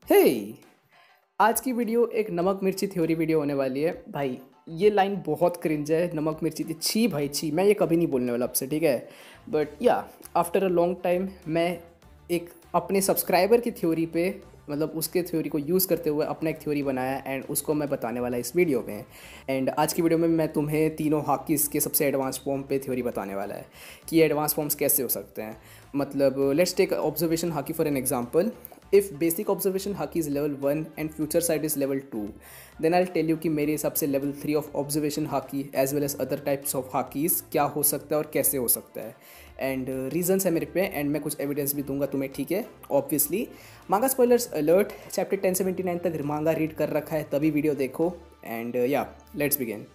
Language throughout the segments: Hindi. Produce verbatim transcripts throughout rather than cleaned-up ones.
हे आज की वीडियो एक नमक मिर्ची थ्योरी वीडियो होने वाली है भाई। ये लाइन बहुत क्रिंज है, नमक मिर्ची थी छी भाई छी। मैं ये कभी नहीं बोलने वाला आपसे, ठीक है। बट या आफ्टर अ लॉन्ग टाइम मैं एक अपने सब्सक्राइबर की थ्योरी पे मतलब उसके थ्योरी को यूज़ करते हुए अपना एक थ्योरी बनाया एंड उसको मैं बताने वाला इस वीडियो में। एंड आज की वीडियो में मैं तुम्हें तीनों हॉकीज़ के सबसे एडवांस फॉर्म पे थ्योरी बताने वाला है कि ये एडवांस फॉर्म्स कैसे हो सकते हैं। मतलब let's take observation haki for an example. If basic observation haki is level one and future sight is level two, then I tell you कि मेरे हिसाब से level three of observation haki as well as other types of hakis क्या हो सकता है और कैसे हो सकता है। एंड रीजंस है मेरे पे एंड मैं कुछ एविडेंस भी दूंगा तुम्हें, ठीक है। Obviously manga spoilers alert, chapter ten seventy nine तक मांगा रीड कर रखा है तभी वीडियो देखो। एंड या लेट्स बिगिन।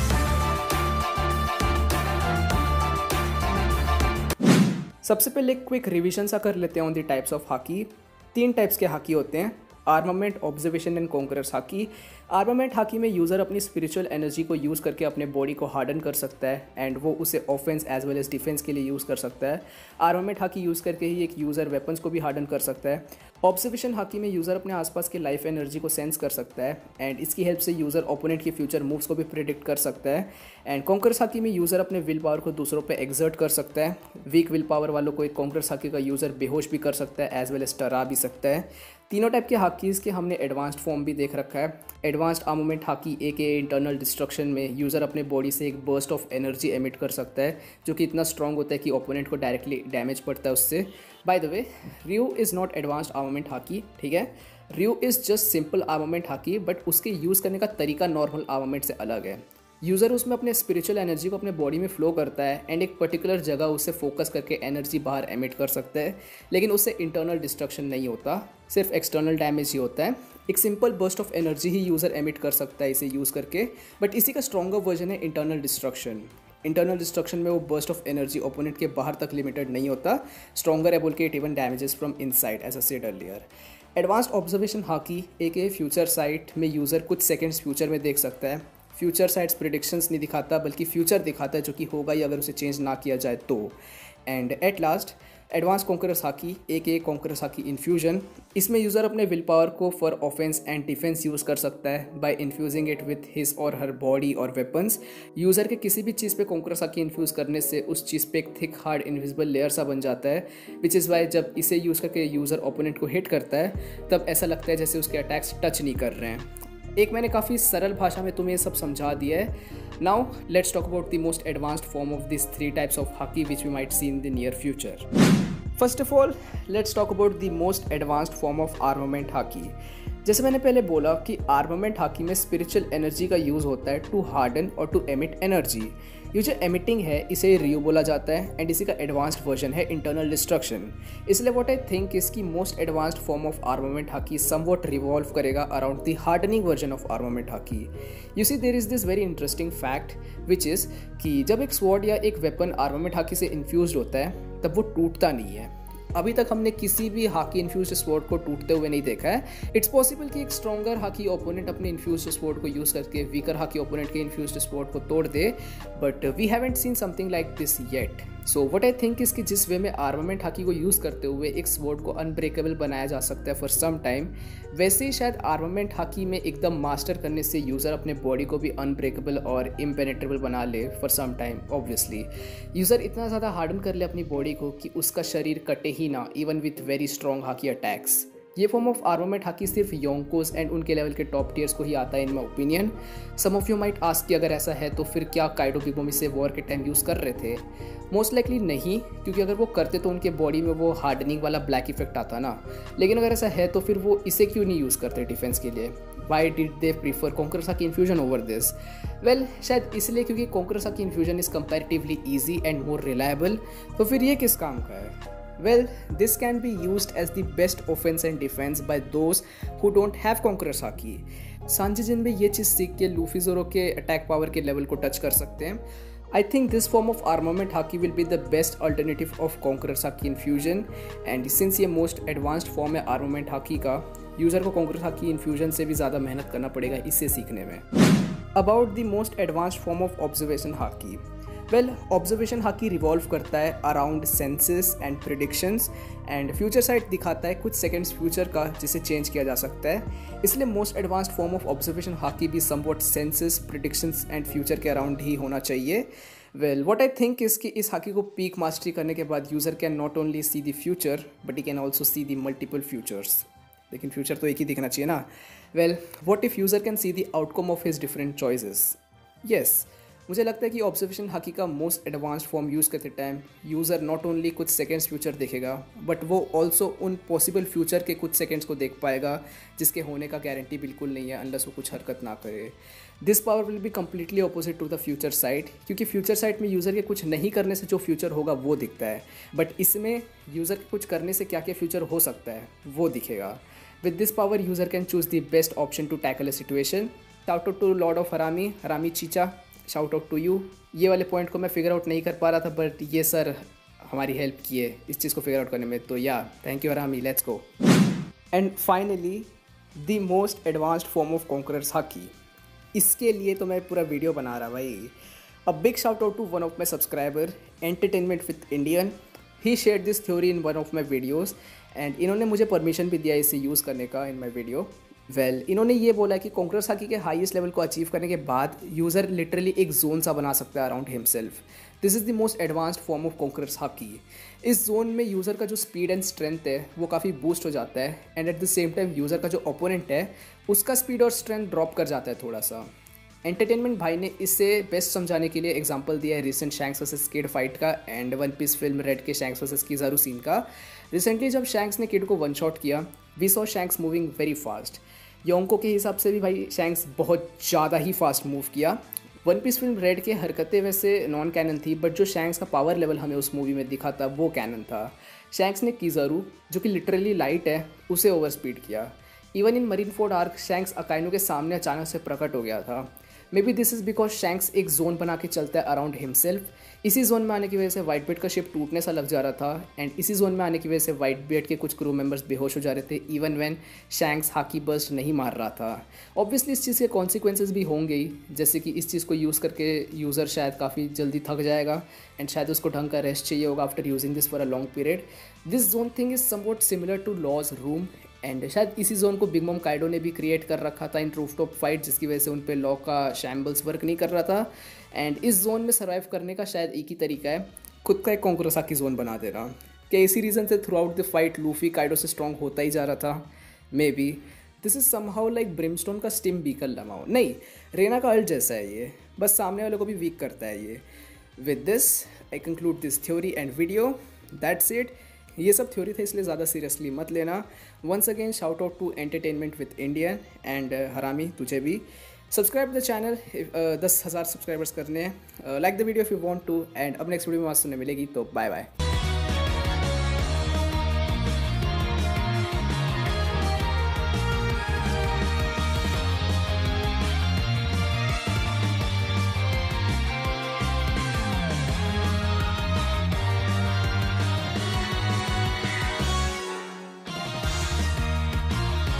सबसे पहले क्विक रिवीजन सा कर लेते हैं on the types of haki. तीन टाइप्स के हॉकी होते हैं, armament, observation and conqueror's haki. Armament haki में यूज़र अपनी स्पिरिचुअल एनर्जी को यूज़ करके अपने बॉडी को हार्डन कर सकता है एंड वो उसे offence as well as defence के लिए यूज़ कर सकता है। आर्मामेंट हॉकी यूज़ करके ही एक यूज़र वेपन्स को भी हार्डन कर सकता है। ऑब्जर्वेशन हॉकी में यूज़र अपने आसपास के लाइफ एनर्जी को सेंस कर सकता है एंड इसकी हेल्प से यूज़र ओपोनेंट के फ्यूचर मूव्स को भी प्रिडिक्ट कर सकता है। एंड कॉन्करर्स हॉकी में यूज़र अपने विल पावर को दूसरों पे एक्सर्ट कर सकता है। वीक विल पावर वालों को एक कॉन्करर्स हॉकी का यूज़र बेहोश भी कर सकता है एज वेल एज डरा भी सकता है। तीनों टाइप के हॉकीज़ के हमने एडवांस्ड फॉर्म भी देख रखा है। Advanced armament haki aka internal destruction में यूज़र अपने बॉडी से एक बर्स्ट ऑफ एनर्जी एमिट कर सकता है जो कि इतना स्ट्रॉन्ग होता है कि ओपोनेंट को डायरेक्टली डैमेज पड़ता है उससे। By the way, Ryuo is not advanced armament haki, ठीक है। Ryuo is just simple armament haki but उसके यूज़ करने का तरीका नॉर्मल आर्मामेंट से अलग है। यूज़र उसमें अपने स्पिरिचुअल एनर्जी को अपने बॉडी में फ्लो करता है एंड एक पर्टिकुलर जगह उससे फोकस करके एनर्जी बाहर एमिट कर सकता है, लेकिन उससे इंटरनल डिस्ट्रक्शन नहीं होता, सिर्फ एक्सटर्नल डैमेज ही होता है। एक सिंपल बर्स्ट ऑफ एनर्जी ही यूज़र एमिट कर सकता है इसे यूज़ करके, बट इसी का स्ट्रॉन्गर वर्जन है इंटरनल डिस्ट्रक्शन। इंटरनल डिस्ट्रक्शन में वो बर्स्ट ऑफ एनर्जी ओपोनेंट के बाहर तक लिमिटेड नहीं होता, स्ट्रॉन्गर है बोल के it even damages from inside as I said earlier. Advanced observation haki aka future sight में यूज़र कुछ सेकेंड्स फ्यूचर में देख सकता है। फ्यूचर साइट्स प्रिडिक्शंस नहीं दिखाता बल्कि फ्यूचर दिखाता है जो कि होगा ही अगर उसे चेंज ना किया जाए तो। And at last advance conqueror's haki aka conqueror's haki infusion. इसमें यूज़र अपने विल पावर को for offence and defence use कर सकता है by infusing it with his और हर बॉडी और वेपन्स। यूज़र के किसी भी चीज़ पे कॉन्करर्स हॉकी इन्फ्यूज़ करने से उस चीज़ पे एक थिक हार्ड इनविजिबल लेयर सा बन जाता है, विच इज़ वाई जब इसे यूज़ करके यूज़र ओपोनेंट को हिट करता है तब ऐसा लगता है जैसे उसके अटैक्स टच नहीं कर रहे हैं। एक मैंने काफ़ी सरल भाषा में तुम्हें सब समझा दिया है। Now let's talk about the most advanced form of this three types of haki which we might see in the near future. First of all let's talk about the most advanced form of armament haki. जैसे मैंने पहले बोला कि आर्मामेंट हॉकी में स्पिरिचुअल एनर्जी का यूज़ होता है टू हार्डन और टू एमिट एनर्जी। ये जो एमिटिंग है इसे रियो बोला जाता है एंड इसी का एडवांस्ड वर्जन है इंटरनल डिस्ट्रक्शन। इसलिए व्हाट आई थिंक इसकी most advanced form of armament haki somewhat revolve करेगा around the hardening version of armament haki. You see there is this very interesting fact which is कि जब एक स्वॉर्ड या एक वेपन आर्मामेंट हॉकी से इन्फ्यूज होता है तब वो टूटता नहीं है। अभी तक हमने किसी भी हॉकी इन्फ्यूज्ड स्वॉर्ड को टूटते हुए नहीं देखा है। इट्स पॉसिबल कि एक स्ट्रॉन्गर हॉकी ओपोनेंट अपने इन्फ्यूज्ड स्वॉर्ड को यूज़ करके वीकर हॉकी ओपोनेंट के इन्फ्यूज्ड स्वॉर्ड को तोड़ दे, but we haven't seen something like this yet. So what I think is कि जिस वे में आर्मामेंट हॉकी को यूज़ करते हुए एक स्वॉर्ड को अनब्रेकेबल बनाया जा सकता है फॉर सम टाइम, वैसे ही शायद आर्मामेंट हॉकी में एकदम मास्टर करने से यूज़र अपने बॉडी को भी अनब्रेकेबल और इम्पेनेट्रेबल बना ले for some time. Obviously user इतना ज़्यादा हार्डन कर ले अपनी बॉडी को कि उसका शरीर कटे ही ना, even with very strong haki attacks. ये फॉर्म ऑफ आर्मामेंट हॉकी सिर्फ योंकोस एंड उनके लेवल के टॉप टीयर्स को ही आता है in my opinion. Some of you might ask कि अगर ऐसा है तो फिर क्या काइडो बिगोमी से वॉर के टाइम यूज़ कर रहे थे? मोस्ट लाइकली नहीं, क्योंकि अगर वो करते तो उनके बॉडी में वो हार्डनिंग वाला ब्लैक इफेक्ट आता ना। लेकिन अगर ऐसा है तो फिर वो इसे क्यों नहीं यूज़ करते डिफेंस के लिए? Why did they prefer conqueror's haki infusion over this? Well शायद इसलिए क्योंकि conqueror's haki infusion is comparatively easy and more reliable. तो फिर ये किस काम का है? Well, this can be used as the best offense and defense by those who don't have Conqueror's Haki. सांजीजिन में ये चीज़ सीख के लूफी ज़ोरो के अटैक पावर के लेवल को टच कर सकते हैं। I think this form of armament haki will be the best alternative of conqueror's haki infusion. And since ये मोस्ट एडवांस्ड फॉर्म है आर्मामेंट हॉकी का, यूज़र को कॉन्करर्स हॉकी इन्फ्यूजन से भी ज़्यादा मेहनत करना पड़ेगा इसे सीखने में। About the most advanced form of observation haki. Well observation haki revolve करता है around senses and predictions, and future sight दिखाता है कुछ सेकंड्स फ्यूचर का जिसे चेंज किया जा सकता है। इसलिए most advanced form of observation haki भी somewhat senses, predictions and future के अराउंड ही होना चाहिए। Well what I think is कि इस हाकी को पीक मास्टरी करने के बाद user can not only see the future but he can also see the multiple futures. लेकिन फ्यूचर तो एक ही दिखना चाहिए ना। Well what if user can see the outcome of his different choices. Yes, मुझे लगता है कि ऑब्जर्वेशन हाकी का मोस्ट एडवांस्ड फॉर्म यूज़ करते टाइम यूज़र नॉट ओनली कुछ सेकेंड्स फ्यूचर देखेगा बट वो ऑल्सो उन पॉसिबल फ्यूचर के कुछ सेकेंड्स को देख पाएगा जिसके होने का गारंटी बिल्कुल नहीं है अनलेस वो कुछ हरकत ना करे। This power will be completely opposite to the future sight, क्योंकि फ्यूचर साइट में यूज़र के कुछ नहीं करने से जो फ्यूचर होगा वो दिखता है, बट इसमें यूज़र के कुछ करने से क्या क्या फ्यूचर हो सकता है वो दिखेगा। With this power user can choose the best option to tackle a situation. Shout out to lord of हरामी, हरामी चीचा, शाउट आउट टू यू। ये वाले पॉइंट को मैं फिगर आउट नहीं कर पा रहा था बट ये सर हमारी हेल्प किए इस चीज़ को फिगर आउट करने में, तो या थैंक यू हरामी, let's go. And finally the most advanced form of conqueror's haki. इसके लिए तो मैं पूरा वीडियो बना रहा भाई। A big shout out to one of my subscriber entertainment with Indian. He share this theory in one of my videos and इन्होंने मुझे परमिशन भी दिया इसे यूज़ करने का in my video. Well well, इन्होंने ये बोला कि कॉन्करर्स हाकी के हाईएस्ट लेवल को अचीव करने के बाद यूज़र लिटरली एक जोन सा बना सकता है around himself. This is the most advanced form of conqueror's haki. इस जोन में यूज़र का जो स्पीड एंड स्ट्रेंथ है वो काफ़ी बूस्ट हो जाता है and at the same time user का जो ओपोनेंट है उसका स्पीड और स्ट्रेंथ ड्रॉप कर जाता है थोड़ा सा। एंटरटेनमेंट भाई ने इसे बेस्ट समझाने के लिए एग्जांपल दिया है recent Shanks versus Kid fight का and One Piece Film Red के शैंक्स वर्सेस किज़ारू सीन का। रिसेंटली जब शैंक्स ने किड को वन शॉट किया we saw Shanks moving very fast. Yonko के हिसाब से भी भाई शैंक्स बहुत ज़्यादा ही फास्ट मूव किया। वन पीस फिल्म रेड के हरकतें वैसे नॉन कैनन थी बट जो शैंक्स का पावर लेवल हमें उस मूवी में दिखा था वो कैनन था। शैंक्स ने किज़ारू जो कि लिटरली लाइट है उसे ओवर स्पीड किया। Even in Marineford arc Shanks Akainu के सामने अचानक से प्रकट हो गया था। Maybe this is because Shanks एक जोन बना के चलता है अराउंड हिमसेल्फ। इसी जोन में आने की वजह से वाइट बियर्ड का शिप टूटने सा लग जा रहा था एंड इसी जोन में आने की वजह से वाइट बियर्ड के कुछ क्रू मेंबर्स बेहोश हो जा रहे थे even when Shanks haki burst नहीं मार रहा था। ऑब्वियसली इस चीज़ के कॉन्सिक्वेंसेस भी होंगे ही, जैसे कि इस चीज़ को यूज़ करके यूज़र शायद काफ़ी जल्दी थक जाएगा एंड शायद उसको ढंग का रेस्ट चाहिए होगा after using this for a long period. This zone thing is somewhat similar to Law's room and शायद इसी जोन को बिग मॉम काइडो ने भी क्रिएट कर रखा था इन रूफटॉप फाइट, जिसकी वजह से उन पे लॉ का शैम्बल्स वर्क नहीं कर रहा था एंड इस जोन में सर्वाइव करने का शायद एक ही तरीका है, खुद का एक कॉन्करर्स हाकी जोन बना देना। क्या इसी रीज़न से throughout the fight Luffy Kaido से स्ट्रॉन्ग होता ही जा रहा था? Maybe this is somehow like Brimstone का स्टिम बीकल लमाओ, नहीं रेना का अल्ट जैसा है ये, बस सामने वाले को भी वीक करता है ये। With this I conclude this theory and video, that's it. ये सब थ्योरी था इसलिए ज़्यादा सीरियसली मत लेना। Once again shout out to entertainment with Indian and हरामी तुझे भी सब्सक्राइब द चैनल। दस हज़ार सब्सक्राइबर्स करने हैं। Like the video if you want to and अब नेक्स्ट वीडियो में आज सुनने मिलेगी, तो बाय बाय।